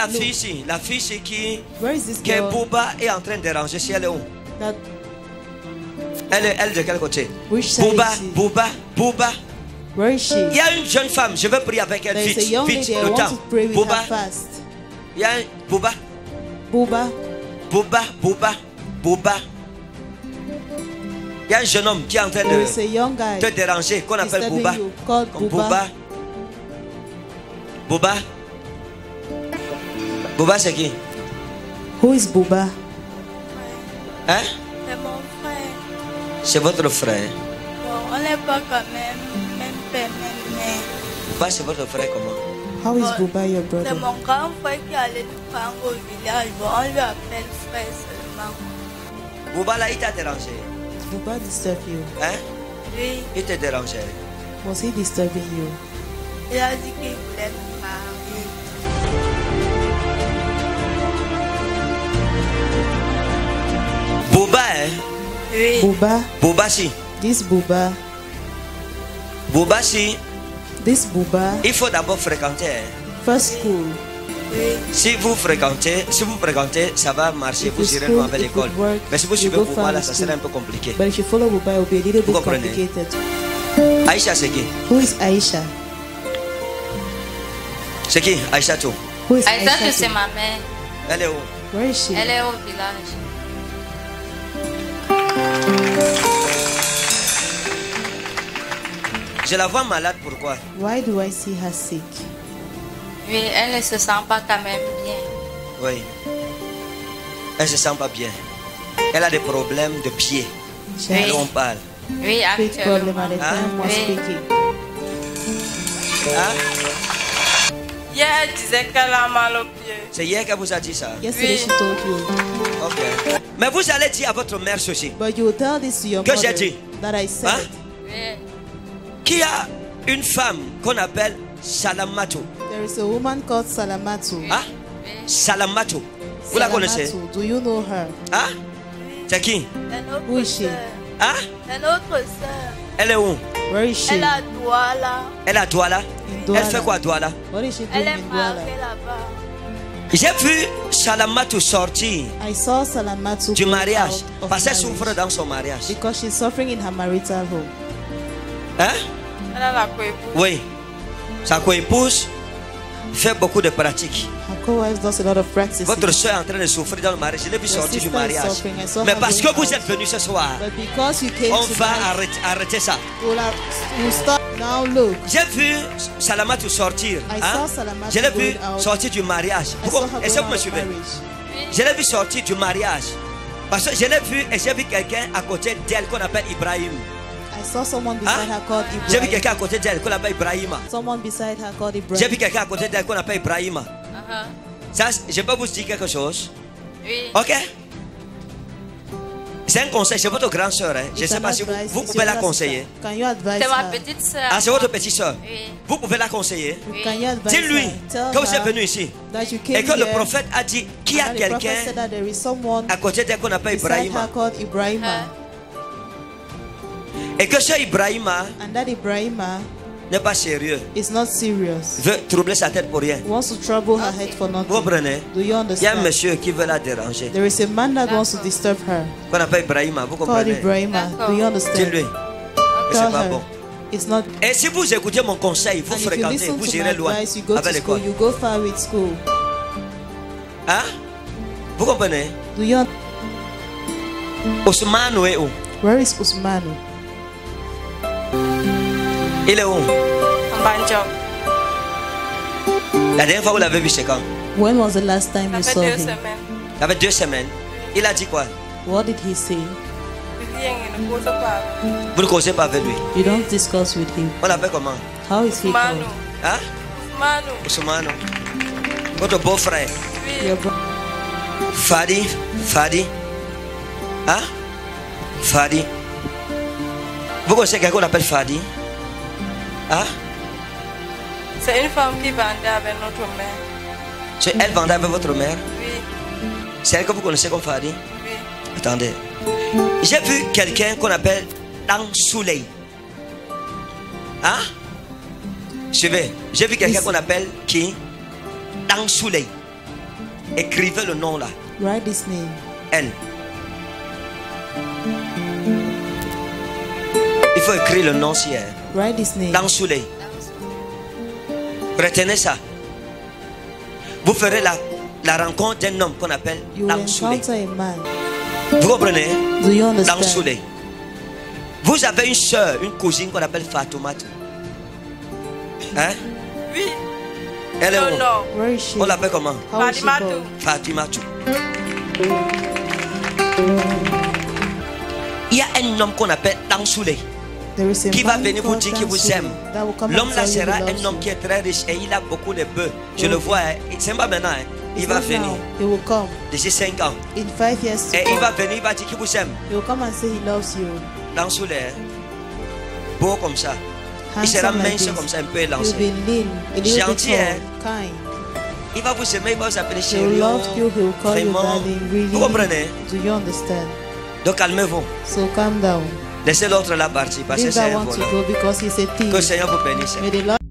la fille ici. La fille ici qui girl Bouba est en train de déranger. Si elle est où? that Elle de quel côté? which side Bouba, is she? Bouba, Bouba. Where is she? Il y a une jeune femme. Je veux prier avec elle. There is a Vite, young vite, lady. I le want temps. to pray with Bouba. her fast. Il y a un Bouba, Bouba. Bouba, Bouba, Bouba. Il y a un jeune homme qui est en train There is a de young guy te déranger, qu'on appelle disturbing Bouba. you, called Comme Bouba. Bouba. Bouba. Bouba, c'est qui? Who is Bouba? Hein? C'est mon frère. C'est votre frère. Bon, on n'est pas quand même père, même mère. Bouba, c'est votre frère comment? How is Bouba your C'est brother? mon grand frère qui allait nous prendre au village. Bon, on lui appelle frère seulement. Bouba, là, il t'a dérangé. Bouba disturb you? Hein? Oui, Il te dérangeait. Was he disturbing you? il a dit qu'il voulait me marier. Bouba, hein? Oui, Bouba? Bouba, si. This Bouba? Bouba, si. This Bouba? Il faut d'abord fréquenter. Hein? First school. oui. Si vous fréquentez, ça va marcher, If vous you irez school, loin avec it l'école. would work, Mais si vous you suivez go Bouba, far là, in ça school. serait un peu compliqué. But if you follow Bouba, it will be a little Vous bit comprenez? complicated. Aïcha, c'est qui? Who is Aisha? C'est qui? Aïcha, tout. Who is Aïssa, Aisha? c'est ma mère. Elle est où? Where is she? Elle est au village. Je la vois malade, pourquoi? Why do I see her sick? Oui, elle ne se sent pas quand même bien. Oui. Elle se sent pas bien. Elle a des problèmes de pied. She Oui. has Alors on parle. Oui, a big problem at the actuellement. time was Oui. speaking. Hein? Hier, elle disait qu'elle a mal au pied. C'est hier qu'elle vous a dit ça. Yesterday she told you. Ok. Mais vous allez dire à votre mère ceci. But you will tell this to your Que mother j'ai dit? that I said. Hein? Oui. Qu'il y a une femme qu'on appelle Salamato. There is a woman called Salamatu. Hein? Salamato. Vous la connaissez? Salamatu, do you know her? Hein? C'est qui? C'est notre Who is she? sœur. Hein? C'est notre sœur. Elle est où? Where is she? Elle a Douala. Elle est à Douala. In Douala. Elle fait quoi à Douala? What is she doing Elle est in Douala? mariée là-bas. J'ai vu Salamato sortir I saw Salamatu du go mariage out of parce qu'elle marriage souffre dans son mariage. because she's suffering in her marital home. Hein? Elle a la coépouse. Oui. Sa coépouse fait beaucoup de pratiques. Her co-wife does a lot of practices. Votre soeur est en train de souffrir dans le mariage. Je l'ai vu Your sortir du sister is mariage. suffering. I saw Mais her parce que going vous out. êtes venu ce soir, But because you came on tonight, va arrêter ça. we'll stop. Now look. J'ai vu Salamatou sortir. I Hein? saw Salamatu Je l'ai vu going out. sortir du mariage. I saw her Est-ce que going vous me out of suivez? marriage. Je l'ai vu sortir du mariage. Parce que je l'ai vu et j'ai vu quelqu'un à côté d'elle qu'on appelle Ibrahim. I saw someone beside Hein? her called J'ai vu Ibrahim. quelqu'un à côté d'elle qu'on appelle Ibrahima. Someone beside her called J'ai vu Ibrahim. quelqu'un à côté d'elle qu'on appelle Ibrahima. Uh-huh. Ça, je peux vous dire quelque chose. Oui. Ok? C'est un conseil, c'est votre grande soeur. Hein? Je ne It's sais an pas si vous, advice. vous It's pouvez your la sister. conseiller. Can you advise C'est ma her? petite soeur. Ah, c'est votre petite soeur. Oui. Vous pouvez la conseiller. Oui. Can you advise Dis-lui her? Tell que vous êtes her venu ici. that you came Et que le here, prophète a dit qu'il y a and the prophet quelqu'un said that there is someone à côté d'elle qu'on appelle beside her Ibrahima. called Ibrahima. Et que ce Ibrahima And that Ibrahima n'est pas sérieux. is not serious. Veut troubler sa tête pour rien. He wants to trouble her head for Vous nothing. comprenez? Do you Il y a un understand? monsieur qui veut la déranger. There is a man that wants to disturb her Qu'on appelle Ibrahima. Vous called comprenez? Ibrahima. Do you understand? Dis-lui. Que Tell c'est pas her bon. it's not. Et si vous écoutez mon conseil, vous And if you fréquentez, listen vous to my irez loin advice, you go to avec school, l'école. you go far with school. Hein? Vous comprenez? Do you? Ousmane est où? Where is Usmanu? Il est où? Banjo. La dernière fois vous l'avez vu, c'est quand? When was the last time you Ça saw fait 2 him? semaines. Ça fait 2 semaines. Il a dit quoi? What did he say? Rien, il ne pose pas. Vous ne causez pas avec lui. You don't discuss with him. On l'appelle comment? How is he Manu. called? Hein? Manu. Ousmane. Votre beau-frère. Oui. Your bro- Fadi. Fadi. Hein? Fadi. Vous connaissez quelqu'un qu'on appelle Fadi? Hein? C'est une femme qui vendait avec notre mère. C'est elle vendait avec votre mère? Oui. C'est elle que vous connaissez comme Fadi? Oui. Attendez. J'ai vu quelqu'un qu'on appelle Dang Souley. Hein? Suivez. J'ai vu quelqu'un qu'on appelle qui? Dang Souley. Écrivez le nom là. Write this name. Elle. Il faut écrire le nom si elle. Write this name. Dans Soleil. Retenez ça. Vous ferez la rencontre d'un homme qu'on appelle You will Dans Soleil. encounter a man. Vous comprenez? Do you Dans understand? Soleil. Vous avez une soeur, une cousine qu'on appelle Fatoumata. Hein? Oui. Elle est Non, où? non. Where is she? On l'appelle comment? How is she Fatimatu. called? Fatimatu. Il y a un homme qu'on appelle Dans Soleil There is a qui va man venir vous called dire qu'il vous Tansule aime. that will come and L'homme là tell you sera he loves un homme you. qui est très riche et il a beaucoup de bœufs. Je le vois, hein. C'est pas maintenant. Hein. Il It's va not venir now. He will come d'ici 5 ans. in 5 years to Et il va come. venir, il va dire qu'il vous aime. He will come and say he loves you. Dans Soleil. Hein. Beau comme ça. Il sera Handsome like mince this. comme ça, un peu He élancé. will be lean, a little bit Gentil, tall, hein? kind. Il va vous aimer, il va vous appeler He chérie. will love you. He will call you Vraiment. darling. Really. Vous comprenez? Do you understand? Donc calmez-vous. So calm down. Laissez l'autre là partir parce que Leave c'est that un one to voleur. go because he's a Que le thief. Seigneur vous bénisse. May the Lord